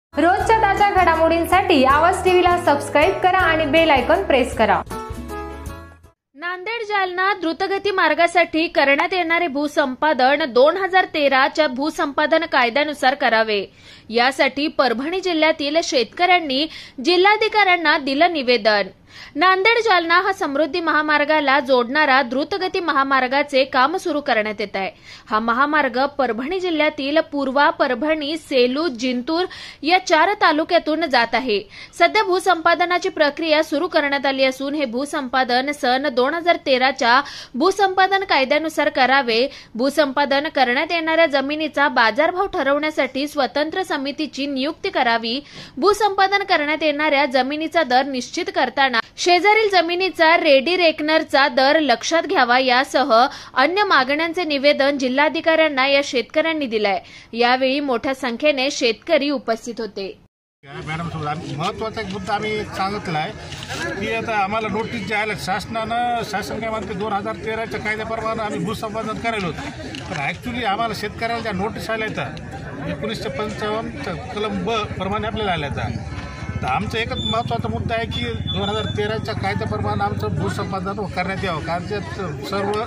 रोजच्या ताज्या घडामोडींसाठी आवाज टीव्हीला सबस्क्राईब करा आणि बेल आयकॉन प्रेस करा। नांदेड जालना द्रुतगती मार्गासाठी करण्यात येणारे भूसंपादन 2013 च्या भूसंपादन कायद्यानुसार करावे, यासाठी परभणी जिल्ह्यातील शेतकऱ्यांनी जिल्हाधिकाऱ्यांना दिलं निवेदन। नांदेड जालना हा समृद्धी महामार्गाला जोडणारा द्रुतगती महामार्गाचे काम सुरू करण्यात येत आहे। हा महामार्ग परभणी जिल्ह्यातील पूर्वा, परभणी, सेलू, जिंतूर या 4 तालुक्यातून जात आहे। सध्या भूसंपादनाची प्रक्रिया सुरू करण्यात आली असून हे भूसंपादन सन 2013 च्या भूसंपादन कायद्यानुसार करावे। भूसंपादन करण्यात येणाऱ्या जमिनीचा बाजारभाव ठरवण्यासाठी स्वतंत्र समितीची नियुक्ती करावी। भूसंपादन करण्यात येणाऱ्या जमिनीचा दर निश्चित करताना शेजारील जमिनीचा रेडी रेकनरचा दर लक्षात घ्यावा, यासह अन्य मागण्यांचे निवेदन जिल्हाधिकाऱ्यांना या शेतकऱ्यांनी दिलंय। यावेळी मोठ्या संख्येने शेतकरी उपस्थित होते। मॅडम, महत्वाचा एक मुद्दा आम्ही सांगितला आहे की आता आम्हाला नोटीस द्यायला शासन काय म्हणते 2013च्या कायद्याप्रमाणे आम्ही भूसंपादन करायला होतं, पण ॲक्च्युली आम्हाला शेतकऱ्याला ज्या नोटीस आल्या तर 1955 कलम ब प्रमाणे आपल्याला आल्या तर आमचा एकच महत्त्वाचा मुद्दा आहे की 2013च्या कायद्याप्रमाणे आमचं भूसंपादन करण्यात यावं, कारण त्यात सर्व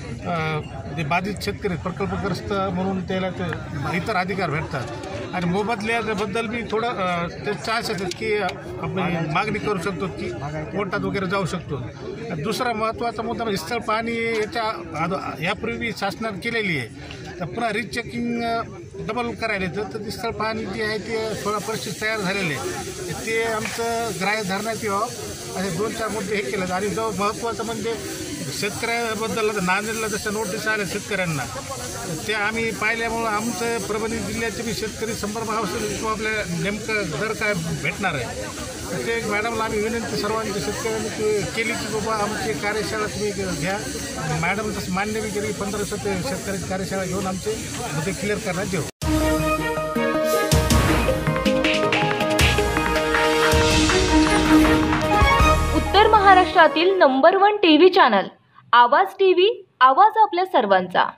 जे बाधित शेतकरी प्रकल्पग्रस्त म्हणून त्याला ते इतर अधिकार भेटतात आणि मोबदल्याबद्दल मी थोडं ते चान्स येतात की आपण मागणी करू शकतो की कोर्टात वगैरे जाऊ शकतो। दुसरा महत्त्वाचा मुद्दा म्हणजे स्थळ पाहणी यापूर्वी शासनाने केलेली आहे, तर पुन्हा रिचेकिंग डबल करायला येतं, तर ती स्थळ पाहणी जी आहे ते 16 परिस्थिती तयार झालेले आहे, ते आमचं ग्राह्य धरण्यात यावं असे 2-4 मुद्दे हे केले। आणि जो महत्त्वाचं म्हणजे शेतकऱ्याबद्दल नांदेडला जसं नोटीस आल्या शेतकऱ्यांना ते आम्ही पाहिल्यामुळं आमचं परभणी जिल्ह्याचे बी शेतकरी संपर्क किंवा आपल्या नेमकं दर काय भेटणार आहे, तर ते मॅडमला आम्ही विनंती सर्वांच्या शेतकऱ्यांनी केली की बाबा आमची कार्यशाळा तुम्ही घ्या। मॅडम तसं मान्य बी केली, 1500 शेतकऱ्यांची कार्यशाळा घेऊन आमचे मुद्दे क्लिअर करण्यात येऊ। उत्तर महाराष्ट्रातील number 1 TV channel Awaaz TV, आवाज आपल्या सर्वांचा।